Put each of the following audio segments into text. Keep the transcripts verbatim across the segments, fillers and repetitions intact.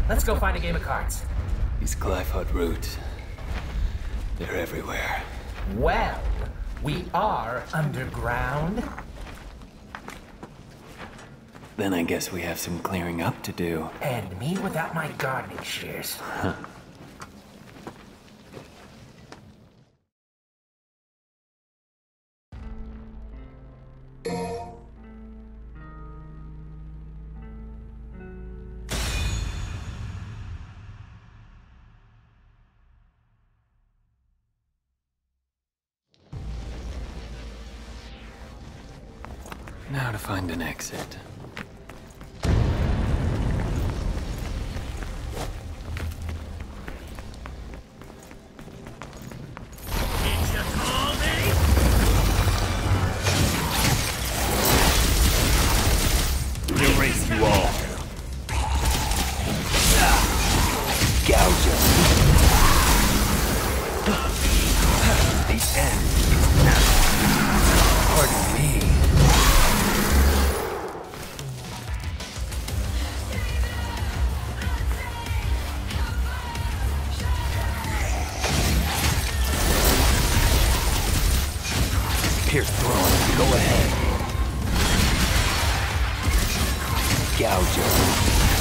Let's go find a game of cards. These Glyphod roots, they're everywhere. Well, we are underground. Then I guess we have some clearing up to do. And me without my gardening shears. Huh. Now to find an exit. Erase you all. Gouge them. The end is now. Pardon me. Pierce throne, go ahead. Gouge him.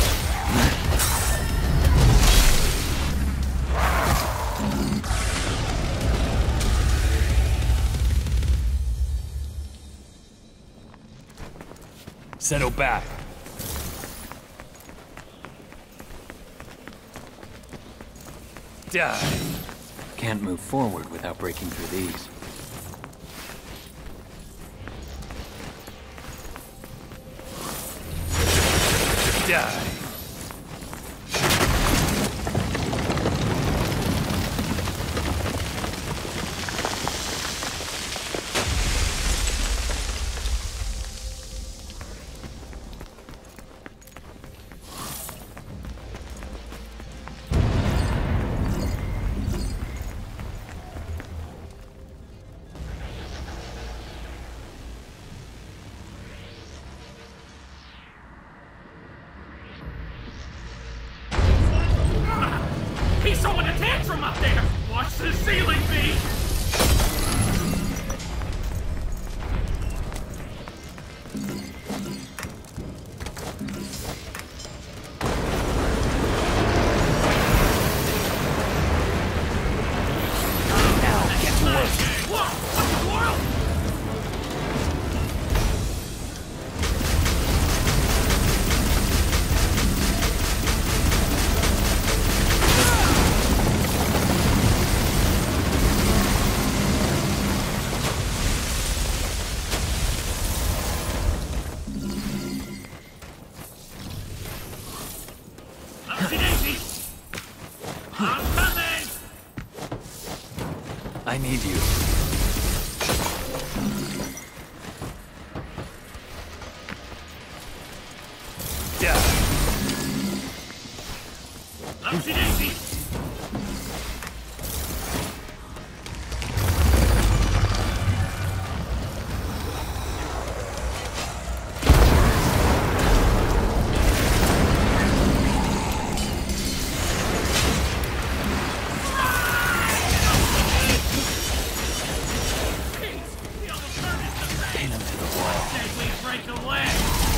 Settle back. Die. Can't move forward without breaking through these. Die. He's throwing a tantrum up there! Watch the ceiling, B! Now, get to work. Whoa! What in the world? I'm coming! I need you. Die. Oopsie daisy! Pin him to the wall. Say we break away!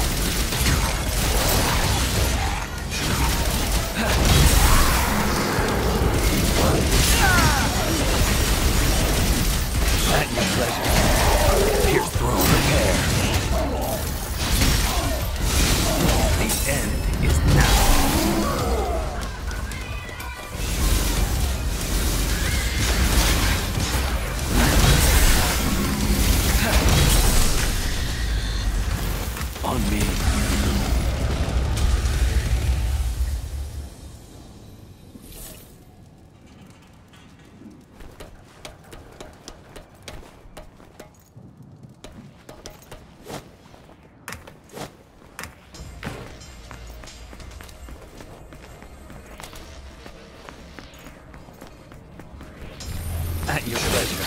At your pleasure. Pierce throne, prepare. The end is now. On me. At your pleasure.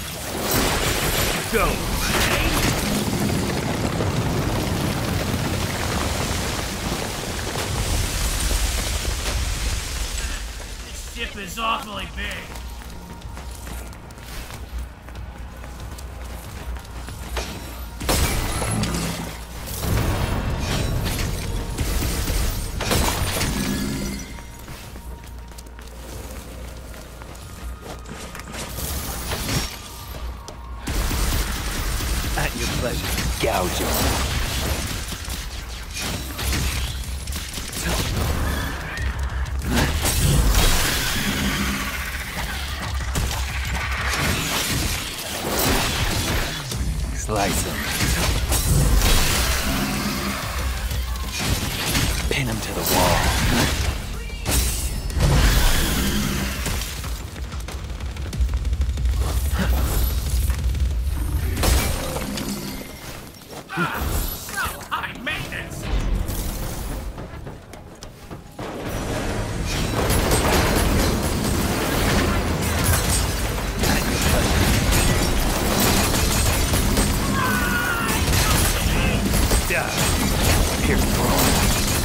Go! Seems awfully big. At your pleasure. Gouge him. Slice him. Pin him to the wall. High maintenance. Pierce through.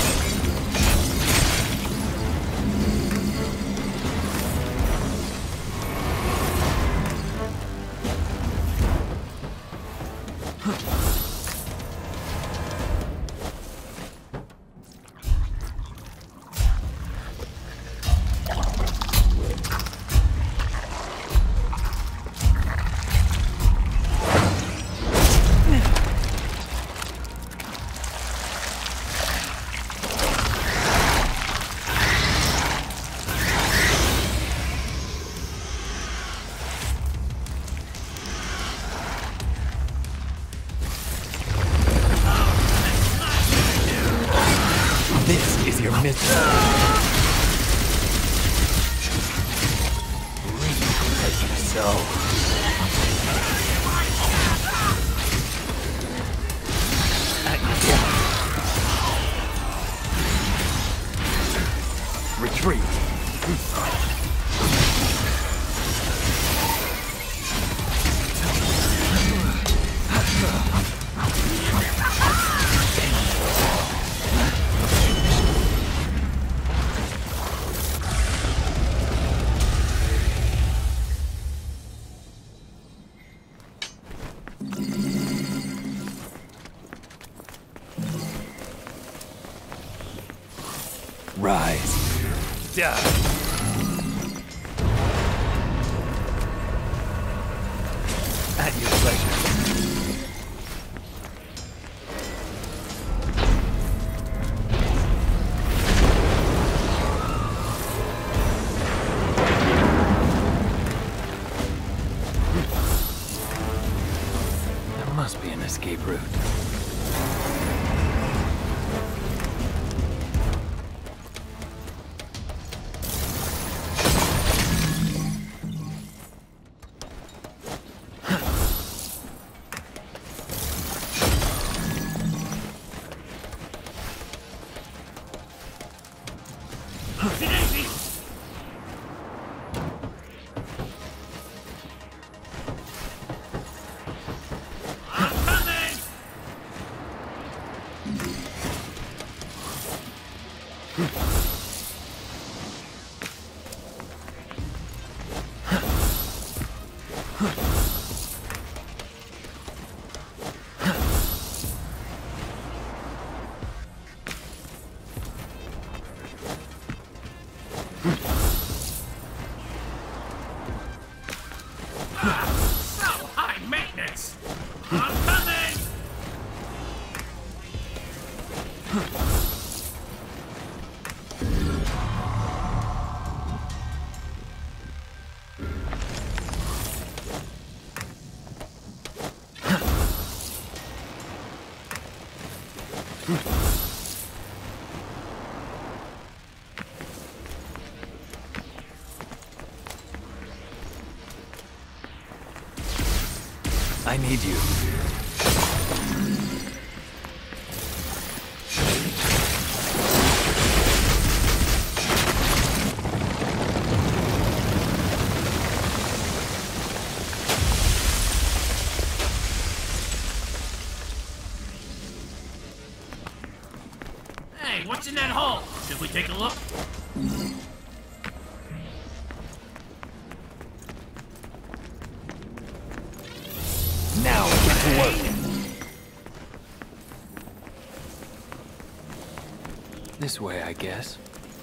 This is your mission. Reap as you sow. At your death. Retreat. Rise. Die. At your pleasure. There must be an escape route. So high maintenance. I'm coming. I need you. Hey, what's in that hole? Should we take a look? This way, I guess.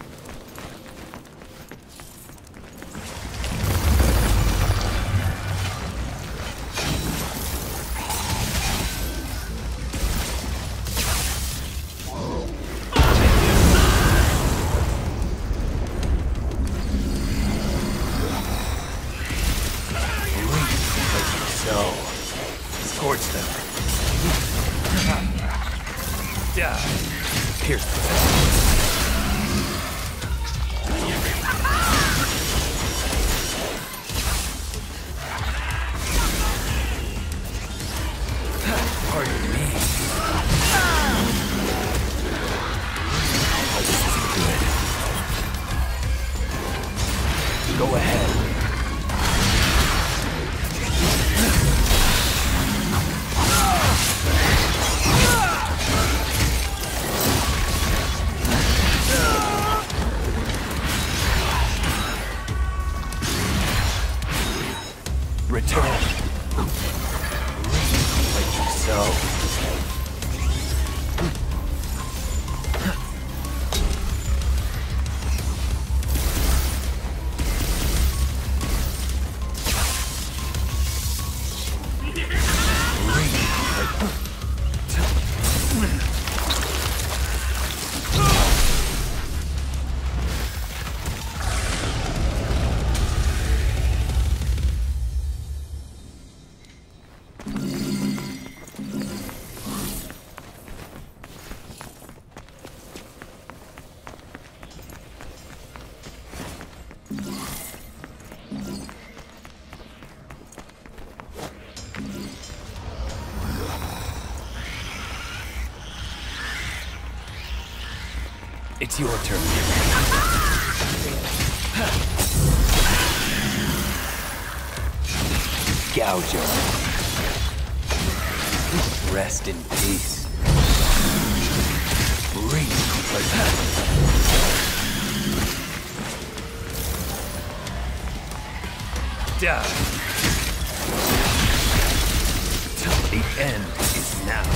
It's your turn. Gouge him. Rest in peace. Breathe. Die. The end is now.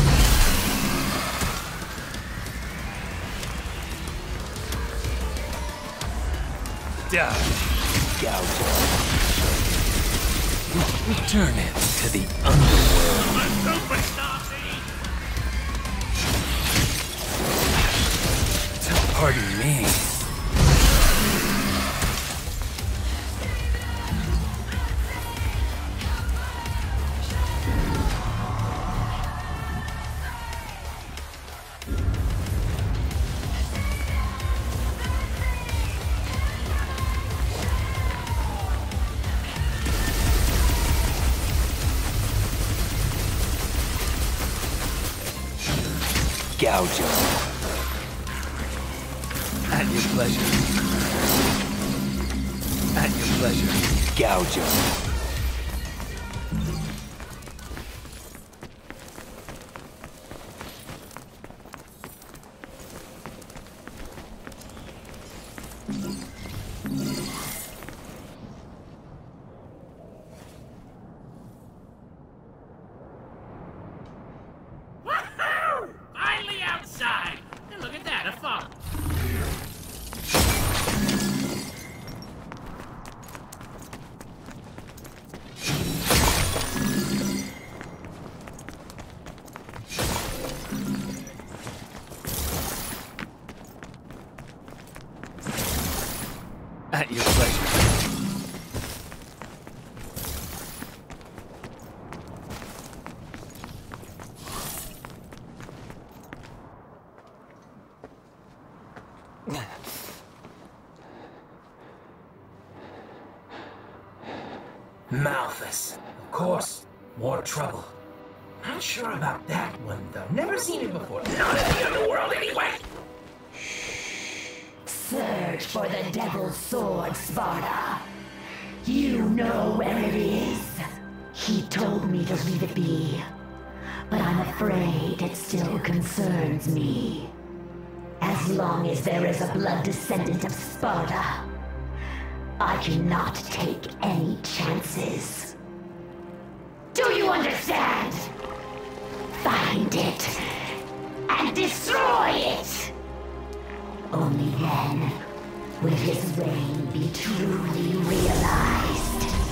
Die. Gouge. Return it to the underworld. Pardon me. Gouge him. At your pleasure. At your pleasure. Gouge him. At your pleasure. Malthus. Of course. More trouble. Not sure about that one, though. Never seen it before. Not in the underworld, anyway. Search for the Devil's Sword, Sparta. You know where it is. He told me to leave it be, but I'm afraid it still concerns me. As long as there is a blood descendant of Sparta, I cannot take any chances. Do you understand? Find it and destroy it! Only then will his reign be truly realized.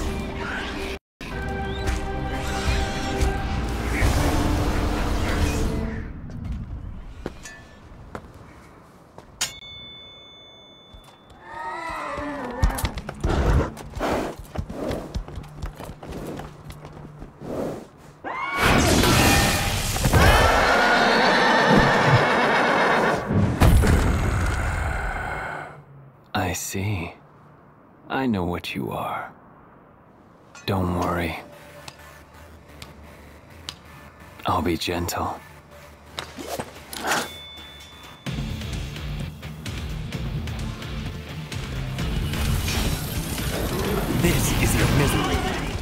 I see. I know what you are. Don't worry. I'll be gentle. This is your misery.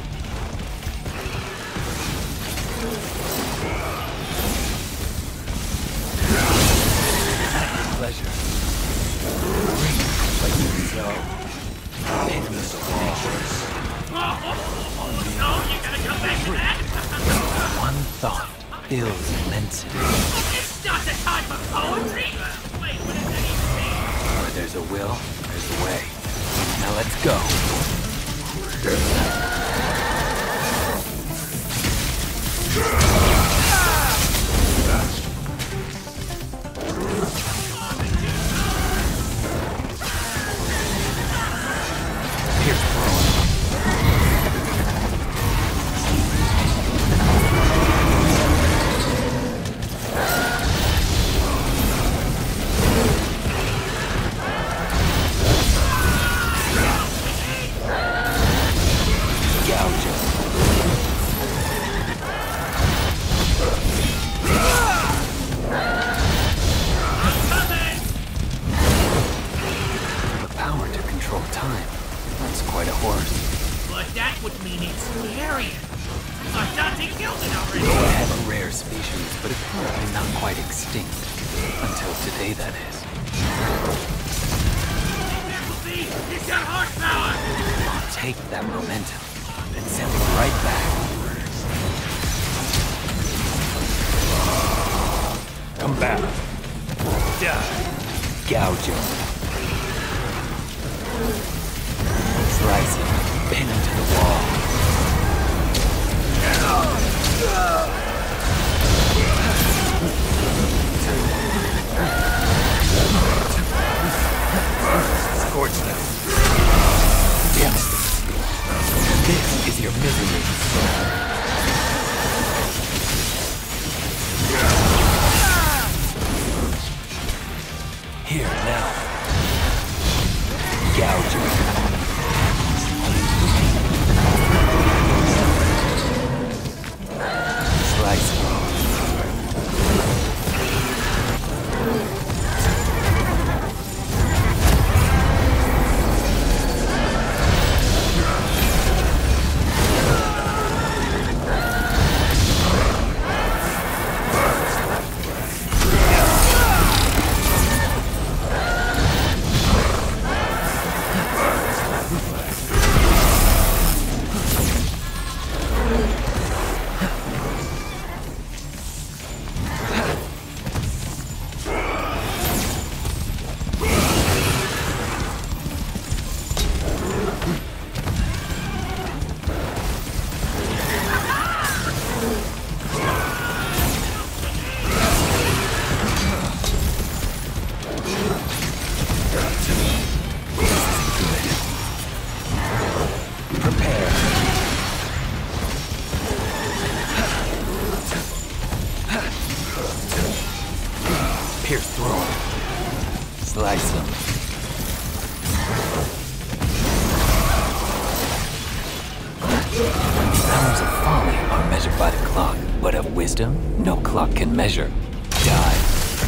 Pleasure. But you know, endless waters. Oh, oh, oh, no, you gotta come back to that? One thought fills immensity. It's not the time for poetry! Wait, what does that even mean? Where there's a will, there's a way. Now let's go. No clock can measure. Die.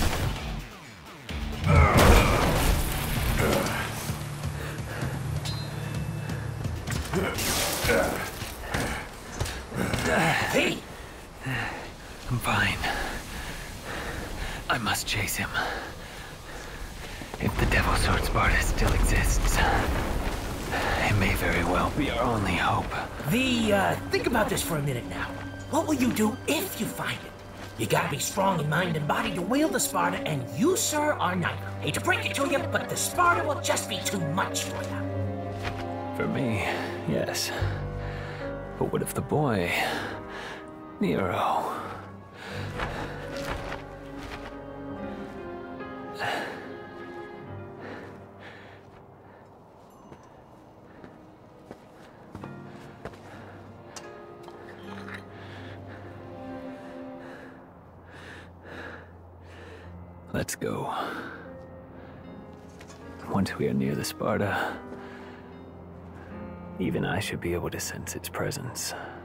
Hey! I'm fine. I must chase him. If the Devil Sword Sparta still exists, it may very well be our only hope. The, uh, think about this for a minute now. What will you do if you find it? You gotta be strong in mind and body to wield the Sparta, and you, sir, are neither. Hate to break it to you, but the Sparta will just be too much for you. For me, yes. But what if the boy, Nero? Let's go. Once we are near the Sparta, even I should be able to sense its presence.